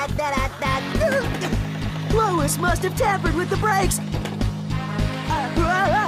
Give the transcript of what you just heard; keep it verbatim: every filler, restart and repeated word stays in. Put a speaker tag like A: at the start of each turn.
A: Lois must have tampered with the brakes. Uh,